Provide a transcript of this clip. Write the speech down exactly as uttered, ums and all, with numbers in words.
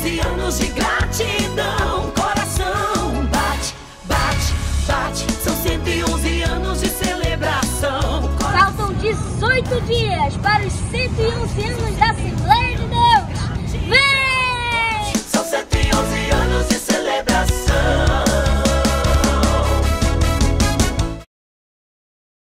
onze anos de gratidão. Coração bate, bate, bate. São cento e onze anos de celebração. Faltam dezoito dias para os cento e onze anos da Assembleia